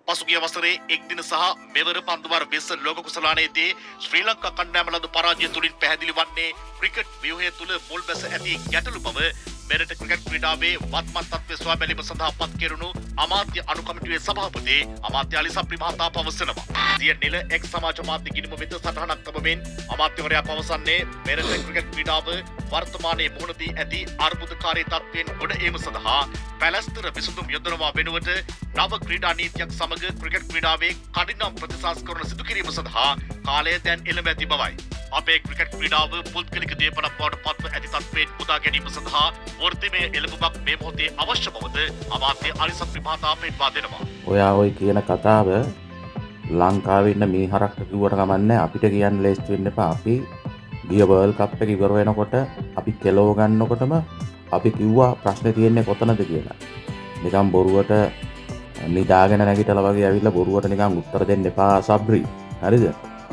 පසුගිය වසරේ එක් දින සහ මෙවර පන්දුවාර 20 ලෝක කුසලානයේදී ශ්‍රී ලංකා කණ්ඩායම ලද පරාජය තුලින් පැහැදිලි වන්නේ ක්‍රිකට් ව්‍යුහය තුල මුල් බැස ඇති ගැටලු බව මෙරට ක්‍රිකට් ක්‍රීඩාවේ වත්මත් තත්ත්වය සොයා බැලීම සඳහා පත් කෙරුණු අමාත්‍ය අනු කමිටුවේ සභාපති අමාත්‍ය අලි සප්‍රි මහතා පවසනවා. සිය නිල එක් සමාජ මාධ්‍ය ගිණුම වෙත සටහනක් තබමින් අමාත්‍යවරයා පවසන්නේ මෙරට ක්‍රිකට් ක්‍රීඩාව වර්තමානයේ මුහුණ දී ඇති අර්බුදකාරී තත්ත්වයෙන් ගොඩ ඒම සඳහා පැලැස්තර විසඳුම් යොදනවා වෙනුවට නව ක්‍රීඩා නීතියක් සමග ක්‍රිකට් ක්‍රීඩාවේ කඩිනම් ප්‍රතිසංස්කරණ සිදු කිරීම සඳහා කාලය දැන් එළඹ ඇති බවයි. අපේ ක්‍රිකට් ක්‍රීඩාව පුද්ගලික දේපලක් බවට පත්ව ඇති තත්ත්වයෙන් පුදා ගැනීම සඳහා වෘත්තීමය එළඹුමක් මේ මොහොතේ අවශ්‍ය බවද අමාත්‍ය අලි සප්‍රි මහතා පෙන්වා දෙනවා. ඔයා ඔය කියන කතාව ලංකාවේ ඉන්න මේ හරක්ට කිව්වට කමන්නේ අපිට කියන්න ලේස්ති වෙන්න එපා. අපි ගිය වර්ල්ඩ් කප් එක ඉවර වෙනකොට අපි කෙලව ගන්නකොටම අපි කිව්වා ප්‍රශ්නේ තියෙන්නේ කොතනද කියලා. නිකන් බොරුවට නිදාගෙන නැගිටලා වගේ ඇවිල්ලා බොරුවට නිකන් උත්තර දෙන්න එපා සබ්රි. හරිද?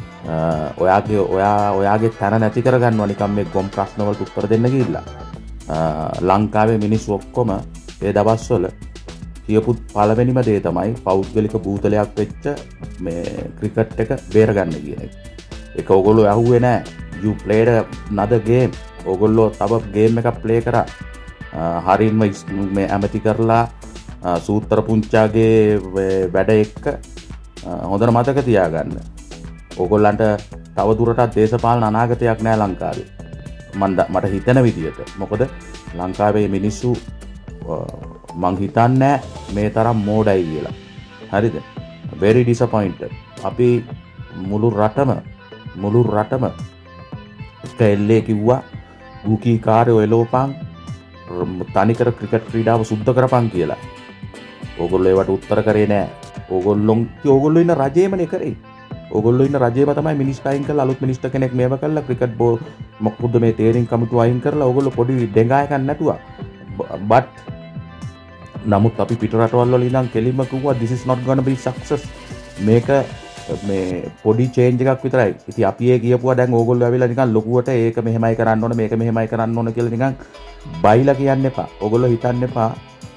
ඔයාගේ තැන නැති කරගන්නවා නිකන් මේ ගොම් ප්‍රශ්න වලට උත්තර දෙන්න ගිහිල්ලා. ලංකාවේ මිනිස්සු ඔක්කොම ඒ දවස්වල කියපු පළවෙනිම දේ තමයි පෞද්ගලික බූතලයක් වෙච්ච මේ ක්‍රිකට් එක බේරගන්න කියන එක. ඒක ඕගොල්ලෝ ඇහුවේ නෑ. You played another game. ඕගොල්ලෝ තව ගේම් එකක් ප්ලේ කරා. හරින්ම මේ ඇමති කරලා සූත්‍ර පුංචාගේ වැඩ එක්ක හොඳට මතක තියාගන්න. ඕගොල්ලන්ට තව දුරටත් දේශපාලන අනාගතයක් නෑ ලංකාවේ. මට හිතෙන විදියට. මොකද ලංකාවේ මිනිස්සු මං හිතන්නේ මේ තරම් මෝඩයි කියලා. හරිද? very disappointed. අපි මුළු රටම කැල්ලේ කිව්වා බුකී කාර්යෝ එලෝපන් තනිකර ක්‍රිකට් ක්‍රීඩාව සුද්ධ කරපන් කියලා. ඕගොල්ලෝ ඒවට උත්තර කරේ නෑ. ඕගොල්ලෝ ඉන්න රජයමනේ කරේ. ඕගොල්ලෝ ඉන්න රජයම තමයි මිනිස්ටර් අයින් කරලා අලුත් මිනිස්ටර් කෙනෙක් මේව කරලා ක්‍රිකට් මොකද මේ තේරින් කමිටුව අයින් කරලා ඕගොල්ලෝ පොඩි දෙඟායකක් නැතුවා. but නමුත් අපි පිට රටවල් වල ඉඳන් කෙලින්ම කිව්වා this is not gonna be success. මේක මේ පොඩි චේන්ජ් එකක් විතරයි. ඉතින් අපි ඒ කියපුවා දැන් ඕගොල්ලෝ ඇවිල්ලා නිකන් ලොකුවට ඒක මෙහෙමයි කරන්න ඕන මේක මෙහෙමයි කරන්න ඕන කියලා නිකන් බයිලා කියන්න එපා. ඕගොල්ලෝ හිතන්න එපා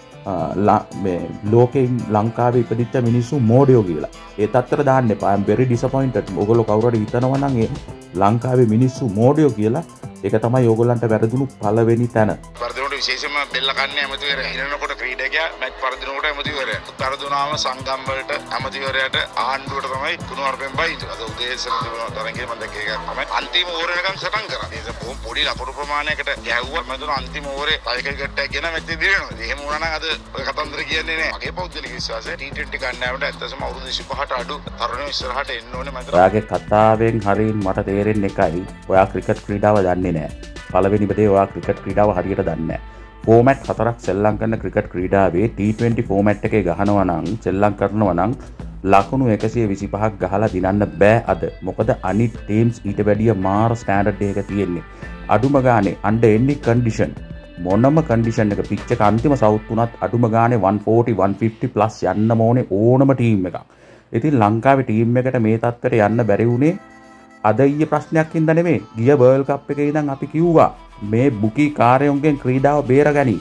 මේ ලෝකේ ලංකාවේ ඉපදිච්ච මිනිස්සු මෝඩයෝ කියලා. ඒ තත්තර දාන්න එපා. I am very disappointed. ඕගොල්ලෝ කවුරු හරි හිතනවා නම් ඒ ලංකාවේ මිනිස්සු මෝඩයෝ කියලා ඒක තමයි ඕගොල්ලන්ට වැරදුණු පළවෙනි තැන. වර්ධනට විශේෂයෙන්ම බෙල්ල කන්නේ ඇමතිවරයා හිරනකොට ක්‍රීඩකයා මැච් පරදිනකොට ඇමතිවරයා. පරදුනාම සංගම් වලට ඇමතිවරයාට ආණ්ඩුවට තමයි කුණුවarpෙන් බයිද. අද උදේසන තරංගේ මම දැක්ක එකක් තමයි අන්තිම ඕවර් එකකම් සටන් කරා. ඒක බොහොම පොඩි ලකුණු ප්‍රමාණයකට ගැහුවා. මම දුන අන්තිම ඕවරේ පයිකල් ගැට්ටයක් ගෙන මැච් එක දිනනවා. එහෙම වුණා නම් අද ඔය කතන්දර කියන්නේ නෑ. මගේ පෞද්ගලික විශ්වාසය T20 කණ්ඩායමට ඇත්තටම අවුරුදු 25ට අඩු තරුණයෝ ඉස්සරහට එන්න ඕනේ මම. ඔයාගේ කතාවෙන් හරින් මට තේරෙන්නේ එකයි. ඔයා ක්‍රිකට් ක්‍රීඩාව දන්නේ නෑ. පළවෙනිම දේ ඔයා ක්‍රිකට් ක්‍රීඩාව හරියට දන්නේ නැහැ. ෆෝමැට් 4ක් සෙල්ලම් කරන ක්‍රිකට් ක්‍රීඩාවේ T20 ෆෝමැට් එකේ ගහනවා නම් සෙල්ලම් කරනවා නම් ලකුණු 125ක් ගහලා දිනන්න බෑ අද. මොකද අනිත් ටීම්ස් ඊට වැඩිය මාර ස්ටෑන්ඩඩ් එකක තියෙන්නේ. අඩුම ගානේ under any condition මොනම කන්ඩිෂන් එක පිච් එක අන්තිම සවුත් උනත් අඩුම ගානේ 140 150 ප්ලස් යන්න ඕනේ ඕනම ටීම් එකක්. ඉතින් ලංකාවේ ටීම් එකට මේ තත්ත්වයට යන්න බැරි වුණේ අද ඊයේ ප්‍රශ්නයක් හින්දා නෙමෙයි. ගිය වර්ල්ඩ් කප් එකේ ඉඳන් අපි කිව්වා මේ බුකී කාර්යයන්ගෙන් ක්‍රීඩාව බේරගනි.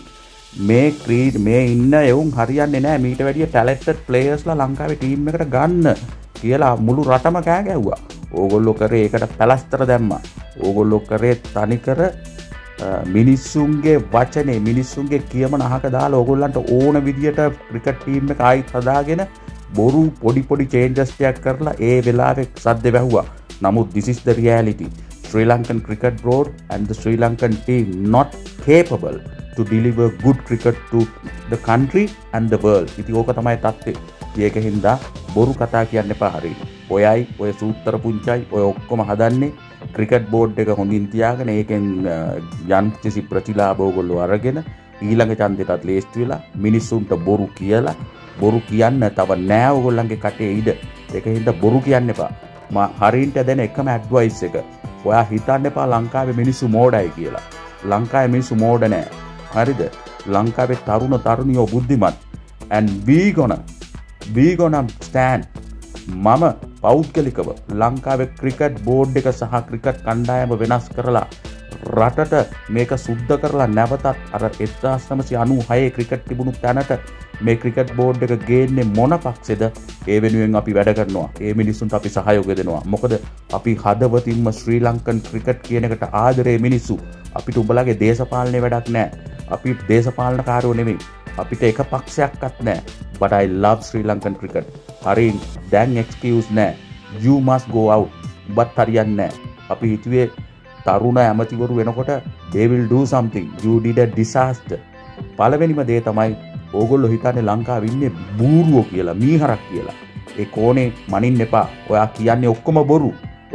මේ ඉන්න එවුන් හරියන්නේ නැහැ. මීට වැඩිය ටැලන්ටඩ් ප්ලේයර්ස්ලා ලංකාවේ ටීම් එකට ගන්න කියලා මුළු රටම කෑ ගැහුවා. ඕගොල්ලෝ කරේ ඒකට පැලස්තර දැම්මා. ඕගොල්ලෝ කරේ තනිකර මිනිස්සුන්ගේ වචනේ මිනිස්සුන්ගේ කියමන අහක දාලා ඕගොල්ලන්ට ඕන විදියට ක්‍රිකට් ටීම් එක ආයිත් හදාගෙන බොරු පොඩි චේන්ජස් ටිකක් කරලා ඒ වෙලාවේ සද්ද වැහුවා. Namuth, this is the reality. Sri Lankan cricket board and the Sri Lankan team not capable to deliver good cricket to the country and the world. ඉතින් ඕක තමයි තත්ත්වය. ඒක හින්දා බොරු කතා කියන්න එපා හරියට. ඔයයි ඔය සූත්‍ර පුංචයි ඔය ඔක්කොම හදන්නේ ක්‍රිකට් බෝඩ් එක හොඳින් තියාගෙන ඒකෙන් යම්කිසි ප්‍රතිලාභ ඕගොල්ලෝ අරගෙන ඊළඟ ඡන්දෙටත් ලේස්ති වෙලා මිනිස්සුන්ට බොරු කියලා බොරු කියන්න තව නෑ ඕගොල්ලන්ගේ කටේ ඉඩ. ඒක හින්දා බොරු කියන්න එපා. හරින්ට දෙන එකම ඇඩ්වයිස් එක ඔයා හිතන්න එපා ලංකාවේ මිනිස්සු මෝඩයි කියලා. ලංකාවේ මිනිස්සු මෝඩ නෑ. හරිද? ලංකාවේ තරුණියෝ බුද්ධිමත්. and we gonna stand. මම පෞද්ගලිකව ලංකාවේ ක්‍රිකට් බෝඩ් එක සහ ක්‍රිකට් කණ්ඩායම වෙනස් කරලා රටට මේක සුද්ධ කරලා නැවතත් අර 1996 ක්‍රිකට් තිබුණු තැනට මේ ක්‍රිකට් බෝඩ් එක ගේන්නේ මොන පක්ෂෙද? ඒ වෙනුවෙන් අපි වැඩ කරනවා. ඒ මිනිස්සුන්ට අපි සහයෝගය දෙනවා. මොකද අපි හදවතින්ම ශ්‍රී ලංකන් ක්‍රිකට් කියන එකට ආදරේ මිනිස්සු. අපිට උඹලගේ දේශපාලනේ වැඩක් නැහැ. අපි දේශපාලනකාරයෝ නෙමෙයි. අපිට එක පක්ෂයක්වත් නැහැ. But I love Sri Lankan cricket. හරින් දැන් excuse නැහැ. You must go out. but හරියන්නේ නැහැ. අපි හිතුවේ තරුණ ඇමතිවරු වෙනකොට they will do something. You did a disaster. පළවෙනිම දේ තමයි ඕගොල්ලෝ හිතන්නේ ලංකාවේ ඉන්නේ බූරුවෝ කියලා, මීහරක් කියලා. ඒ කෝණේ මනින්න එපා. ඔයා කියන්නේ ඔක්කොම බොරු.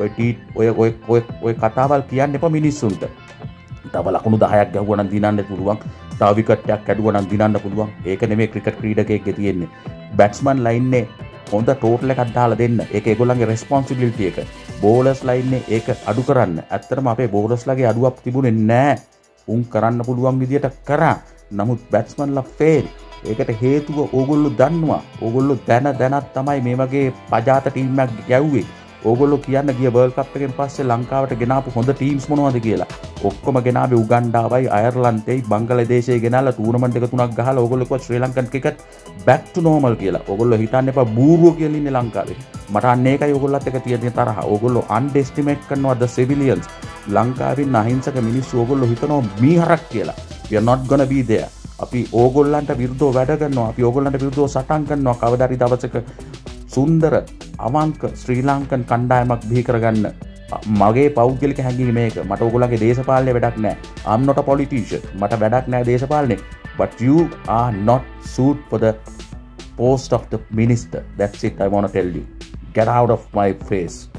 ඔය කතාවල් කියන්න එපා මිනිස්සුන්ට. තව ලකුණු 10ක් ගැහුවා නම් දිනන්න පුළුවන්. තව විකට් එකක් කැඩුවා නම් දිනන්න පුළුවන්. ඒක නෙමෙයි ක්‍රිකට් ක්‍රීඩකයෙක්ගේ තියෙන්නේ. බැට්ස්මන්ලා ඉන්නේ හොඳ ටෝටල් එකක් දාලා දෙන්න. ඒක ඒගොල්ලන්ගේ රෙස්පොන්සිබිලිටි එක. බෝලර්ස්ලා ඉන්නේ ඒක අඩු කරන්න. ඇත්තටම අපේ බෝලර්ස්ලාගේ අඩුවක් තිබුණේ නැහැ. උන් කරන්න පුළුවන් විදියට කරා. නමුත් බැට්ස්මන්ලා ෆේල්. ඒකට හේතුව ඕගොල්ලෝ දන්නවා. ඕගොල්ලෝ දැනත් තමයි මේ වගේ පජාත ටීම් එකක් ගැව්වේ. ඕගොල්ලෝ කියන්න ගිය වර්ල්ඩ් කප් එකෙන් පස්සේ ලංකාවට ගෙනාපු හොඳ ටීම්ස් මොනවද කියලා. ඔක්කොම ගෙනාවේ උගන්ඩාවයි, අයර්ලන්තෙයි, බංගලාදේශයයි ගෙනාලා ටූර්නමන්ට් එක 3ක් ගහලා ඕගොල්ලෝ කිව්වා Sri Lankan cricket back to normal කියලා. ඕගොල්ලෝ හිතන්න එපා බූරුවෝ කියලා ඉන්නේ ලංකාවේ. මට අන්න ඒකයි ඕගොල්ලොත් එක තියෙන තරහ. ඕගොල්ලෝ underestimate කරනවා the civilians. ලංකාවේ අහිංසක මිනිස්සු ඕගොල්ලෝ හිතනවා මීහරක් කියලා. We are not gonna be there. අපි ඕගොල්ලන්ට විරුද්ධව වැඩ කරනවා. අපි ඕගොල්ලන්ට විරුද්ධව සටන් කරනවා. කවදාරි දවසක සුන්දර අවංක ශ්‍රී ලංකන් කණ්ඩායමක් බිහි කරගන්න මගේ පෞද්ගලික හැඟීම මේක. මට ඕගොල්ලන්ගේ දේශපාලනේ වැඩක් නැහැ. I'm not a politician. මට වැඩක් නැහැ දේශපාලනේ. But you are not suited for the post of the minister. That's it I want to tell you. Get out of my face.